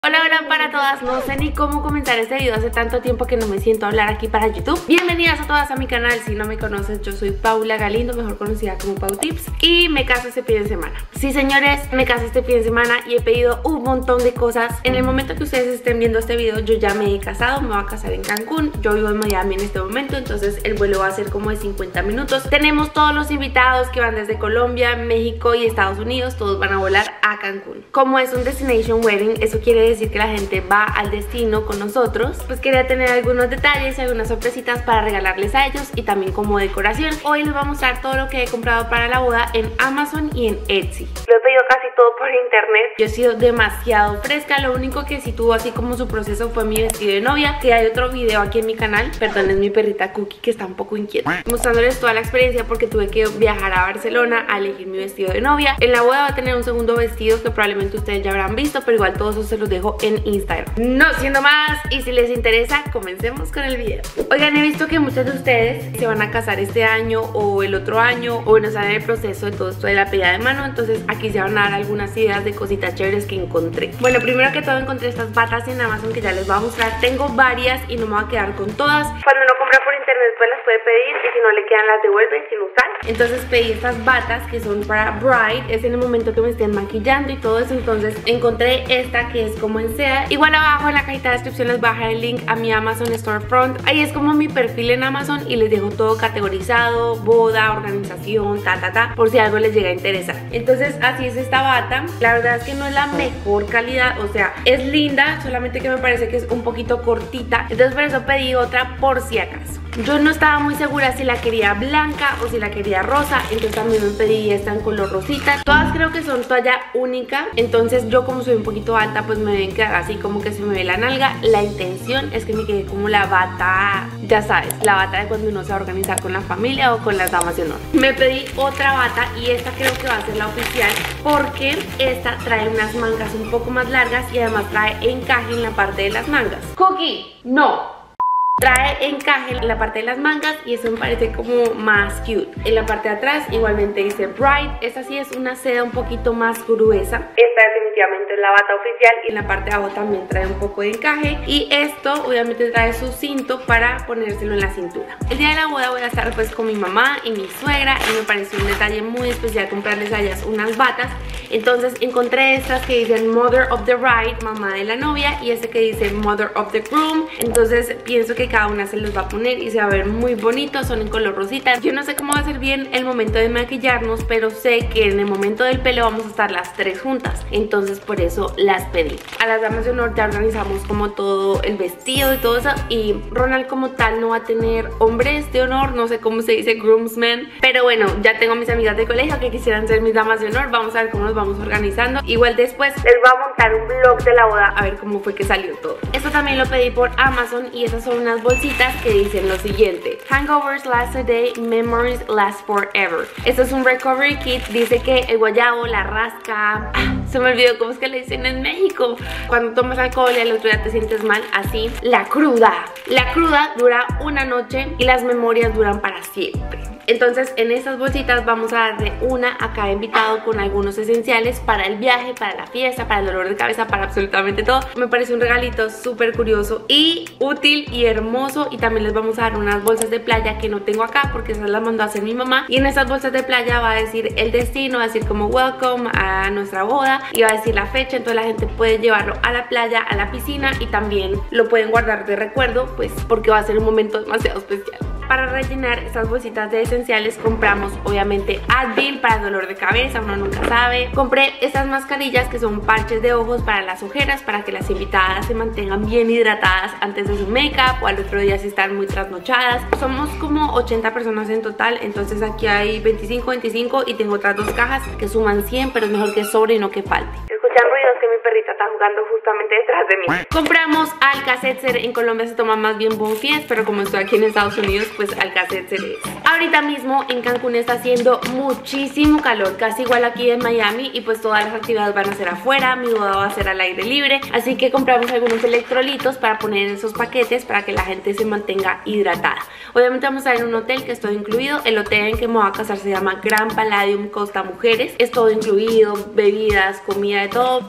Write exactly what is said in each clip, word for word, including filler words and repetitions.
Hola, hola para todas, no sé ni cómo comenzar este video, hace tanto tiempo que no me siento a hablar aquí para YouTube. Bienvenidas a todas a mi canal, si no me conoces yo soy Paula Galindo, mejor conocida como Pau Tips, y me caso este fin de semana. Sí señores, me caso este fin de semana y he pedido un montón de cosas. En el momento que ustedes estén viendo este video yo ya me he casado, me voy a casar en Cancún. Yo vivo en Miami en este momento, entonces el vuelo va a ser como de cincuenta minutos. Tenemos todos los invitados que van desde Colombia, México y Estados Unidos, todos van a volar a Cancún. Como es un destination wedding, eso quiere decir que la gente va al destino con nosotros. Pues quería tener algunos detalles y algunas sorpresitas para regalarles a ellos y también como decoración. Hoy les voy a mostrar todo lo que he comprado para la boda en Amazon y en Etsy. Lo he pedido casi todo por internet. Yo he sido demasiado fresca, lo único que sí tuvo así como su proceso fue mi vestido de novia, que hay otro video aquí en mi canal. Perdón, es mi perrita Cookie que está un poco inquieta, mostrándoles toda la experiencia porque tuve que viajar a Barcelona a elegir mi vestido de novia. En la boda va a tener un segundo vestido que probablemente ustedes ya habrán visto, pero igual todo eso se los dejo en Instagram. No siendo más, y si les interesa, comencemos con el video. Oigan, he visto que muchos de ustedes se van a casar este año o el otro año, o bueno, están en el proceso de todo esto de la pedida de mano, entonces aquí se van a dar algunas ideas de cositas chéveres que encontré. Bueno, primero que todo encontré estas batas en Amazon que ya les voy a mostrar. Tengo varias y no me voy a quedar con todas. Cuando uno compra por internet pues las puede pedir y si no le quedan las devuelve sin usar. Entonces pedí estas batas que son para bride, es en el momento que me estén maquillando y todo eso. Entonces encontré esta que es como en seda. Igual abajo en la cajita de descripción les voy a dejar el link a mi Amazon Storefront. Ahí es como mi perfil en Amazon y les dejo todo categorizado, boda, organización, ta ta ta, por si algo les llega a interesar. Entonces así es esta bata. La verdad es que no es la mejor calidad, o sea, es linda, solamente que me parece que es un poquito cortita. Entonces por eso pedí otra por si acaso. Yo no estaba muy segura si la quería blanca o si la quería rosa, entonces también me pedí esta en color rosita. Todas creo que son talla única, entonces yo como soy un poquito alta pues me deben quedar así como que se me ve la nalga. La intención es que me quede como la bata, ya sabes, la bata de cuando uno se va a organizar con la familia o con las damas de honor. Me pedí otra bata y esta creo que va a ser la oficial porque esta trae unas mangas un poco más largas y además trae encaje en la parte de las mangas. Cookie, no. Trae encaje en la parte de las mangas y eso me parece como más cute. En la parte de atrás igualmente dice bride. Esta sí es una seda un poquito más gruesa. Esta definitivamente es la bata oficial y en la parte de abajo también trae un poco de encaje. Y esto obviamente trae su cinto para ponérselo en la cintura. El día de la boda voy a estar pues con mi mamá y mi suegra y me pareció un detalle muy especial comprarles a ellas unas batas. Entonces encontré estas que dicen Mother of the Bride, mamá de la novia, y este que dice Mother of the Groom. Entonces pienso que cada una se los va a poner y se va a ver muy bonito, son en color rosita. Yo no sé cómo va a ser bien el momento de maquillarnos, pero sé que en el momento del pelo vamos a estar las tres juntas, entonces por eso las pedí. A las damas de honor ya organizamos como todo el vestido y todo eso, y Ronald como tal no va a tener hombres de honor, no sé cómo se dice, groomsmen, pero bueno, ya tengo mis amigas de colegio que quisieran ser mis damas de honor. Vamos a ver cómo nos vamos organizando. Igual después les voy a montar un vlog de la boda a ver cómo fue que salió todo. Esto también lo pedí por Amazon y esas son unas bolsitas que dicen lo siguiente: Hangovers last a day, memories last forever. Esto es un recovery kit. Dice que el guayabo, la rasca, ah, se me olvidó cómo es que le dicen en México, cuando tomas alcohol y el otro día te sientes mal, así. La cruda. La cruda dura una noche y las memorias duran para siempre. Entonces en estas bolsitas vamos a darle una a cada invitado con algunos esenciales para el viaje, para la fiesta, para el dolor de cabeza, para absolutamente todo. Me parece un regalito súper curioso y útil y hermoso. Y también les vamos a dar unas bolsas de playa que no tengo acá porque esas las mandó a hacer mi mamá. Y en esas bolsas de playa va a decir el destino, va a decir como welcome a nuestra boda y va a decir la fecha. Entonces la gente puede llevarlo a la playa, a la piscina, y también lo pueden guardar de recuerdo, pues porque va a ser un momento demasiado especial. Para rellenar estas bolsitas de esenciales compramos obviamente Advil para el dolor de cabeza, uno nunca sabe. Compré estas mascarillas que son parches de ojos para las ojeras, para que las invitadas se mantengan bien hidratadas antes de su make-up o al otro día si están muy trasnochadas. Somos como ochenta personas en total, entonces aquí hay veinticinco, veinticinco y tengo otras dos cajas que suman cien, pero es mejor que sobre y no que falte. Escuchan ruidos que mi perrita está jugando justamente detrás de mí. Compramos Alka-Seltzer. En Colombia se toma más bien Bonfies, pero como estoy aquí en Estados Unidos pues Alka-Seltzer es. Ahorita mismo en Cancún está haciendo muchísimo calor, casi igual aquí en Miami, y pues todas las actividades van a ser afuera. Mi boda va a ser al aire libre, así que compramos algunos electrolitos para poner en esos paquetes para que la gente se mantenga hidratada. Obviamente vamos a ir a un hotel que es todo incluido. El hotel en que me voy a casar se llama Grand Palladium Costa Mujeres. Es todo incluido, bebidas, comida, de todo, pero pues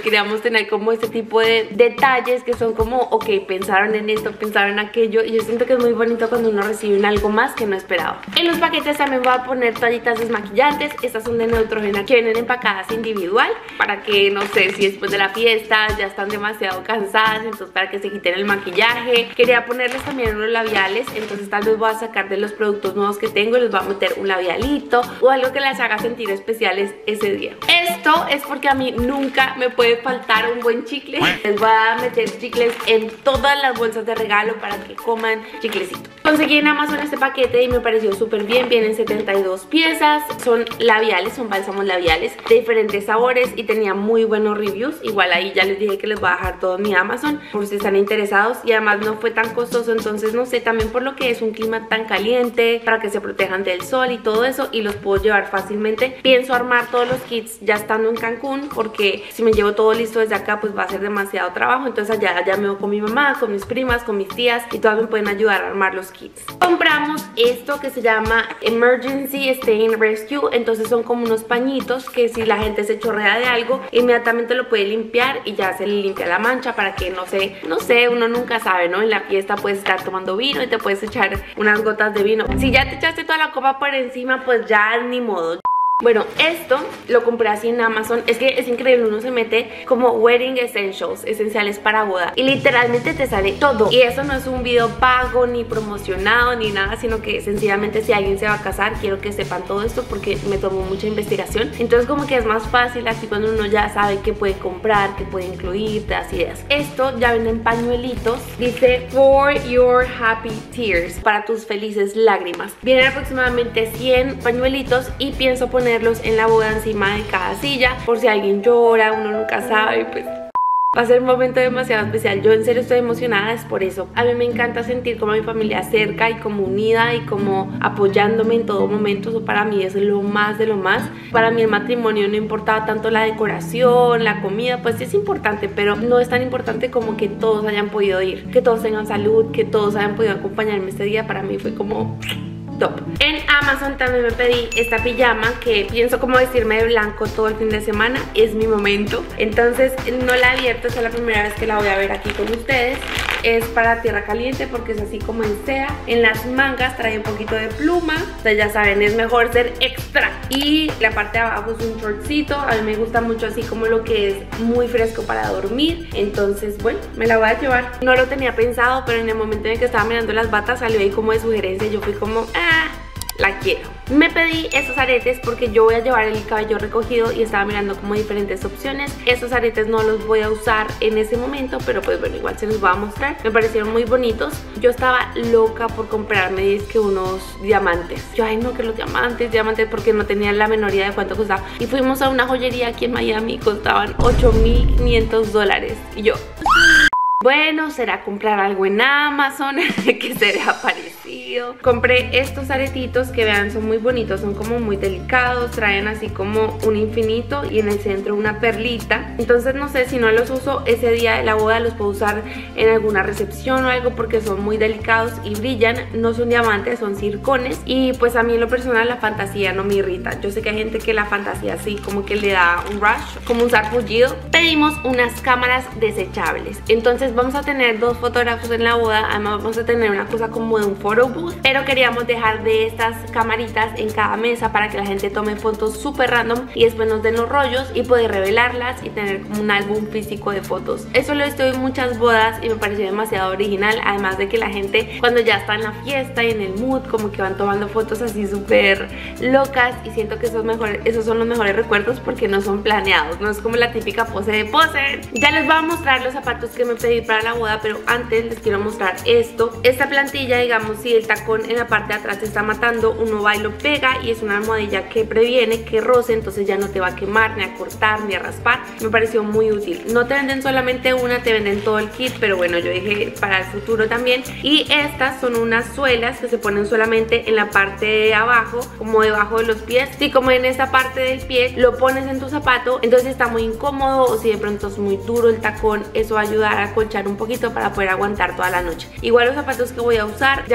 queríamos tener como este tipo de detalles que son como, ok, pensaron en esto, pensaron en aquello, y yo siento que es muy bonito cuando uno recibe un algo más que no esperaba. En los paquetes también voy a poner toallitas desmaquillantes. Estas son de Neutrogena, que vienen empacadas individual para que, no sé, si después de la fiesta ya están demasiado cansadas, entonces para que se quiten el maquillaje. Quería ponerles también unos labiales, entonces tal vez voy a sacar de los productos nuevos que tengo y les voy a meter un labialito o algo que las haga sentir especiales ese día. Esto es porque a mí nunca me puede faltar un buen chicle. Les voy a meter chicles en todas las bolsas de regalo para que coman chiclecito. Conseguí en Amazon este paquete y me pareció súper bien. Vienen setenta y dos piezas, son labiales, son bálsamos labiales de diferentes sabores y tenía muy buenos reviews. Igual ahí ya les dije que les voy a dejar todo en mi Amazon por si están interesados, y además no fue tan costoso, entonces no sé, también por lo que es un clima tan caliente, para que se protejan del sol y todo eso, y los puedo llevar fácilmente. Pienso armar todos los kits ya estando en Cancún, porque si me llevo todo listo desde acá pues va a ser demasiado trabajo, entonces allá ya me voy con mi mamá, con mis primas, con mis tías, y todas me pueden ayudar a armar los kits. Compramos esto que se llama Emergency Stain Rescue, entonces son como unos pañitos que si la gente se chorrea de algo, inmediatamente lo puede limpiar y ya se le limpia la mancha, para que no sé, no sé, uno nunca sabe, ¿no? En la fiesta puedes estar tomando vino y te puedes echar unas gotas de vino. Si ya te echaste toda la copa por encima, pues ya ni modo. Bueno, esto lo compré así en Amazon. Es que es increíble, uno se mete como Wedding Essentials, esenciales para boda, y literalmente te sale todo. Y eso no es un video pago, ni promocionado, ni nada, sino que sencillamente si alguien se va a casar, quiero que sepan todo esto porque me tomó mucha investigación. Entonces como que es más fácil así cuando uno ya sabe qué puede comprar, qué puede incluir, te das ideas. Esto ya viene en pañuelitos, dice For Your Happy Tears, para tus felices lágrimas. Vienen aproximadamente cien pañuelitos y pienso poner ponerlos en la boda encima de cada silla por si alguien llora, uno nunca sabe, pues va a ser un momento demasiado especial. Yo en serio estoy emocionada, es por eso. A mí me encanta sentir como a mi familia cerca y como unida y como apoyándome en todo momento. Eso para mí es lo más de lo más. Para mí el matrimonio no importaba tanto la decoración, la comida, pues sí es importante, pero no es tan importante como que todos hayan podido ir, que todos tengan salud, que todos hayan podido acompañarme este día. Para mí fue como top. En Amazon también me pedí esta pijama que pienso como vestirme de blanco todo el fin de semana, es mi momento. Entonces no la he abierto, esta es la primera vez que la voy a ver aquí con ustedes. Es para tierra caliente porque es así como en seda. En las mangas trae un poquito de pluma. Ustedes ya saben, es mejor ser extra. Y la parte de abajo es un shortcito. A mí me gusta mucho así como lo que es muy fresco para dormir. Entonces, bueno, me la voy a llevar. No lo tenía pensado, pero en el momento en el que estaba mirando las batas salió ahí como de sugerencia. Yo fui como, ah, la quiero. Me pedí estos aretes porque yo voy a llevar el cabello recogido y estaba mirando como diferentes opciones. Estos aretes no los voy a usar en ese momento, pero pues bueno, igual se los voy a mostrar. Me parecieron muy bonitos. Yo estaba loca por comprarme disque unos diamantes. Yo, ay no, que los diamantes, diamantes, porque no tenía la menor idea de cuánto costaba. Y fuimos a una joyería aquí en Miami, costaban ocho mil quinientos dólares. Y yo, bueno, será comprar algo en Amazon que se vea parecido. Compré estos aretitos que vean, son muy bonitos, son como muy delicados, traen así como un infinito y en el centro una perlita. Entonces no sé, si no los uso ese día de la boda, los puedo usar en alguna recepción o algo porque son muy delicados y brillan. No son diamantes, son circones, y pues a mí en lo personal la fantasía no me irrita. Yo sé que hay gente que la fantasía así como que le da un rush, como un sarpullido. Pedimos unas cámaras desechables, entonces vamos a tener dos fotógrafos en la boda. Además vamos a tener una cosa como de un photo booth, pero queríamos dejar de estas camaritas en cada mesa para que la gente tome fotos súper random y después nos den los rollos y poder revelarlas y tener como un álbum físico de fotos. Eso lo he visto en muchas bodas y me pareció demasiado original, además de que la gente cuando ya está en la fiesta y en el mood como que van tomando fotos así súper locas, y siento que esos, mejores, esos son los mejores recuerdos porque no son planeados, no es como la típica pose de pose. Ya les voy a mostrar los zapatos que me pedí para la boda, pero antes les quiero mostrar esto. Esta plantilla, digamos, si el tacón en la parte de atrás te está matando, uno va y lo pega, y es una almohadilla que previene que roce, entonces ya no te va a quemar, ni a cortar, ni a raspar. Me pareció muy útil. No te venden solamente una, te venden todo el kit, pero bueno, yo dije para el futuro también. Y estas son unas suelas que se ponen solamente en la parte de abajo, como debajo de los pies. Si como en esta parte del pie lo pones en tu zapato, entonces está muy incómodo, o si de pronto es muy duro el tacón, eso va a ayudar a acolchar un poquito para poder aguantar toda la noche. Igual los zapatos que voy a usar ya van a darse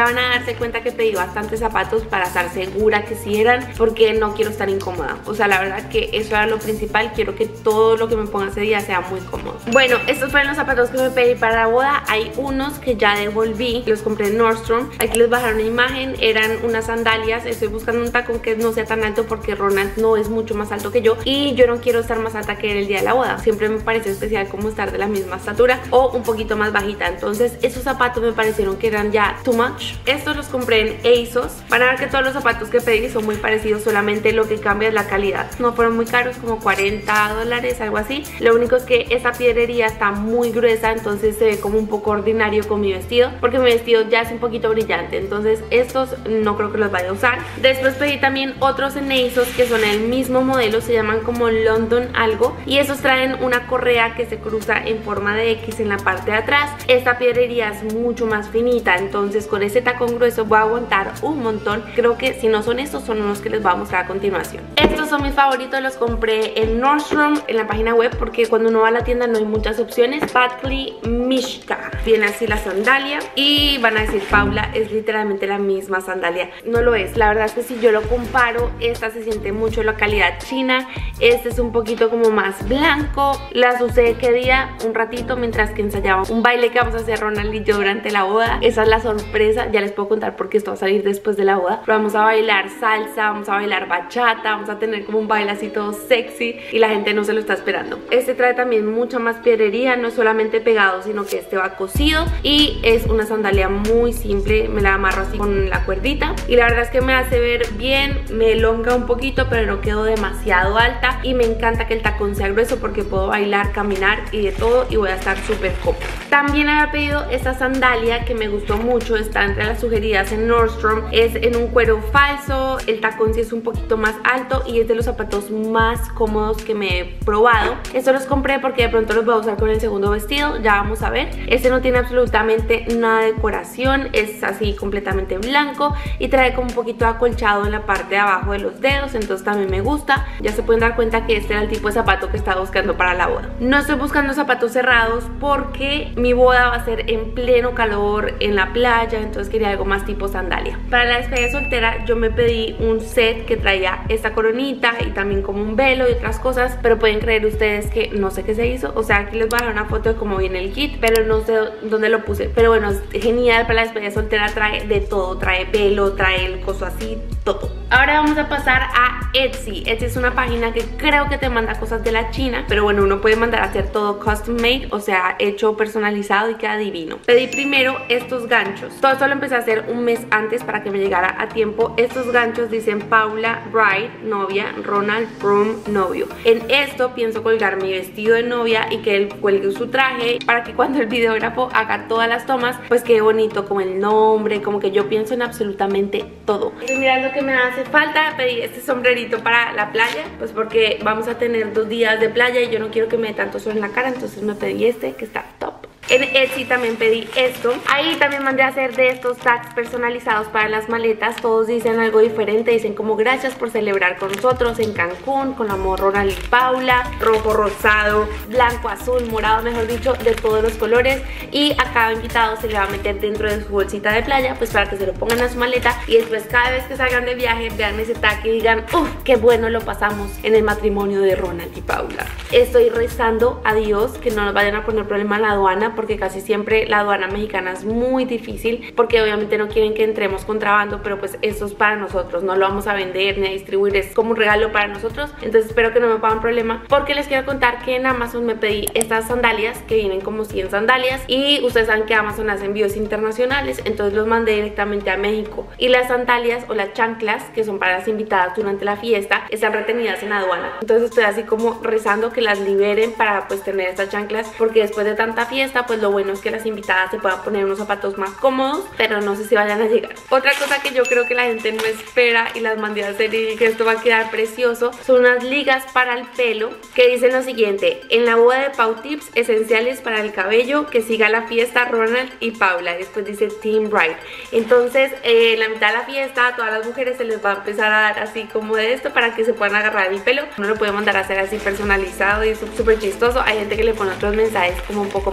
de cuenta que pedí bastantes zapatos para estar segura que sí eran, porque no quiero estar incómoda. O sea, la verdad que eso era lo principal. Quiero que todo lo que me ponga ese día sea muy cómodo. Bueno, estos fueron los zapatos que me pedí para la boda. Hay unos que ya devolví, los compré en Nordstrom. Aquí les bajaron una imagen, eran unas sandalias. Estoy buscando un tacón que no sea tan alto porque Ronald no es mucho más alto que yo y yo no quiero estar más alta que él el día de la boda. Siempre me parece especial como estar de la misma estatura o un poquito más bajita. Entonces esos zapatos me parecieron que eran ya too much. Estos los compré en ASOS. Van a ver que todos los zapatos que pedí son muy parecidos, solamente lo que cambia es la calidad. No fueron muy caros, como cuarenta dólares, algo así. Lo único es que esa piedrería está muy gruesa, entonces se ve como un poco ordinario con mi vestido, porque mi vestido ya es un poquito brillante. Entonces estos no creo que los vaya a usar. Después pedí también otros en ASOS que son el mismo modelo, se llaman como London algo, y esos traen una correa que se cruza en forma de X en la parte de atrás. Esta piedrería es mucho más finita, entonces con ese tacón grueso voy a aguantar un montón. Creo que si no son estos, son unos que les voy a mostrar a continuación. Estos son mis favoritos, los compré en Nordstrom, en la página web, porque cuando uno va a la tienda no hay muchas opciones. Buckley Mishka, viene así la sandalia y van a decir, Paula, es literalmente la misma sandalia. No lo es, la verdad es que si yo lo comparo, esta se siente mucho la calidad china, este es un poquito como más blanco. Las usé qué día, un ratito, mientras que ensayaba un baile que vamos a hacer Ronald y yo durante la boda. Esa es la sorpresa, ya les puedo contar porque esto va a salir después de la boda. Pero vamos a bailar salsa, vamos a bailar bachata, vamos a tener como un baile así todo sexy y la gente no se lo está esperando. Este trae también mucha más piedrería, no es solamente pegado, sino que este va cosido y es una sandalia muy simple. Me la amarro así con la cuerdita y la verdad es que me hace ver bien, me elonga un poquito pero no quedo demasiado alta y me encanta que el tacón sea grueso porque puedo bailar, caminar y de todo y voy a estar súper cómoda. También había pedido esta sandalia que me gustó mucho, está entre las sugeridas en Nordstrom, es en un cuero falso, el tacón sí es un poquito más alto y es de los zapatos más cómodos que me he probado. Estos los compré porque de pronto los voy a usar con el segundo vestido, ya vamos a ver. Este no tiene absolutamente nada de decoración, es así completamente blanco y trae como un poquito acolchado en la parte de abajo de los dedos, entonces también me gusta. Ya se pueden dar cuenta que este era el tipo de zapato que estaba buscando para la boda. No estoy buscando zapatos cerrados porque mi boda va a ser en pleno calor en la playa, entonces quería algo más tipo sandalia. Para la despedida soltera yo me pedí un set que traía esta coronita y también como un velo y otras cosas, pero pueden creer ustedes que no sé qué se hizo. O sea, aquí les voy a dejar una foto de cómo viene el kit, pero no sé dónde lo puse. Pero bueno, es genial. Para la despedida soltera trae de todo, trae velo, trae el coso así, todo. Ahora vamos a pasar a Etsy. Etsy es una página que creo que te manda cosas de la China, pero bueno, uno puede mandar a hacer todo custom made, o sea, hecho personalizado y queda divino. Pedí primero estos ganchos. Todo esto lo empecé a hacer un mes antes para que me llegara a tiempo. Estos ganchos dicen Paula Bride, novia, Ronald Broom, novio. En esto pienso colgar mi vestido de novia y que él cuelgue su traje para que cuando el videógrafo haga todas las tomas, pues quede bonito, como el nombre, como que yo pienso en absolutamente todo. Estoy mirando que me hace falta. Pedí este sombrerito para la playa, pues porque vamos a tener dos días de playa y yo no quiero que me dé tanto sol en la cara, entonces me pedí este que está top. En Etsy también pedí esto. Ahí también mandé a hacer de estos tags personalizados para las maletas. Todos dicen algo diferente. Dicen como gracias por celebrar con nosotros en Cancún, con amor Ronald y Paula. Rojo, rosado, blanco, azul, morado, mejor dicho, de todos los colores. Y a cada invitado se le va a meter dentro de su bolsita de playa, pues para que se lo pongan a su maleta. Y después cada vez que salgan de viaje vean ese tag y digan, uff, qué bueno lo pasamos en el matrimonio de Ronald y Paula. Estoy rezando a Dios que no nos vayan a poner problema en la aduana, porque casi siempre la aduana mexicana es muy difícil, porque obviamente no quieren que entremos contrabando, pero pues eso es para nosotros, no lo vamos a vender ni a distribuir, es como un regalo para nosotros. Entonces espero que no me pongan problema, porque les quiero contar que en Amazon me pedí estas sandalias que vienen como cien sandalias y ustedes saben que Amazon hace envíos internacionales, entonces los mandé directamente a México. Y las sandalias o las chanclas, que son para las invitadas durante la fiesta, están retenidas en aduana. Entonces estoy así como rezando que las liberen para pues tener estas chanclas, porque después de tanta fiesta pues lo bueno es que las invitadas se puedan poner unos zapatos más cómodos, pero no sé si vayan a llegar. Otra cosa que yo creo que la gente no espera y las mandé a hacer y que esto va a quedar precioso, son unas ligas para el pelo que dicen lo siguiente: en la boda de Pau Tips, esenciales para el cabello, que siga la fiesta Ronald y Paula. Después dice Team Bride. Entonces eh, en la mitad de la fiesta a todas las mujeres se les va a empezar a dar así como de esto para que se puedan agarrar el pelo. Uno lo puede mandar a hacer así personalizado y es súper chistoso. Hay gente que le pone otros mensajes como un poco más pic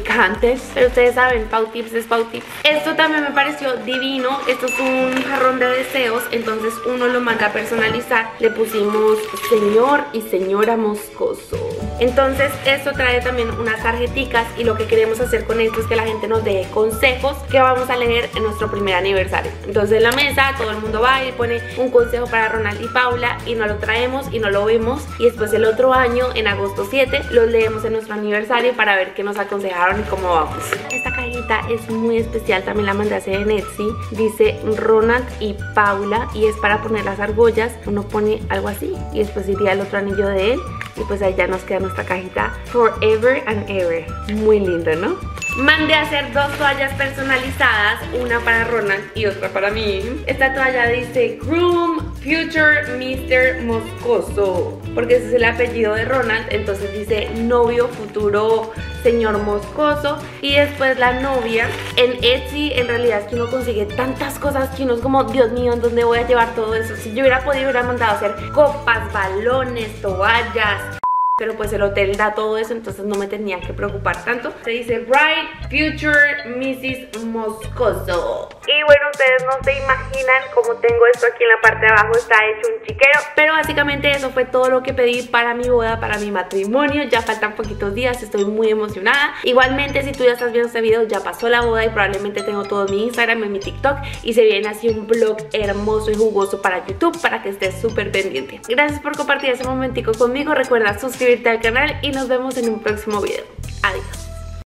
picantes, pero ustedes saben, Pau Tips es Pau Tips. Esto también me pareció divino. Esto es un jarrón de deseos, entonces uno lo manda a personalizar. Le pusimos señor y señora Moscoso. Entonces esto trae también unas tarjeticas y lo que queremos hacer con esto es que la gente nos dé consejos que vamos a leer en nuestro primer aniversario. Entonces en la mesa todo el mundo va y pone un consejo para Ronald y Paula y nos lo traemos y no lo vemos, y después el otro año, en agosto siete, los leemos en nuestro aniversario para ver qué nos aconsejaron y cómo vamos. Esta cajita es muy especial, también la mandé a hacer en Etsy. Dice Ronald y Paula y es para poner las argollas. Uno pone algo así y después iría el otro anillo de él y pues ahí ya nos queda nuestra cajita Forever and Ever. Muy lindo, ¿no? Mandé a hacer dos toallas personalizadas, una para Ronald y otra para mí. Esta toalla dice Groom Future mister Moscoso, porque ese es el apellido de Ronald, entonces dice novio futuro señor Moscoso. Y después la novia. En Etsy en realidad es que uno consigue tantas cosas que uno es como, Dios mío, ¿en dónde voy a llevar todo eso? Si yo hubiera podido, hubiera mandado a hacer copas, balones, toallas, pero pues el hotel da todo eso, entonces no me tenía que preocupar tanto. Se dice Bride Future missus Moscoso. Y bueno, ustedes no se imaginan cómo tengo esto aquí en la parte de abajo, está hecho un chiquero. Pero básicamente eso fue todo lo que pedí para mi boda, para mi matrimonio. Ya faltan poquitos días, estoy muy emocionada. Igualmente, si tú ya estás viendo este video, ya pasó la boda y probablemente tengo todo en mi Instagram, en mi TikTok, y se viene así un vlog hermoso y jugoso para YouTube, para que estés súper pendiente. Gracias por compartir ese momentico conmigo. Recuerda suscribirte al canal y nos vemos en un próximo video. Adiós.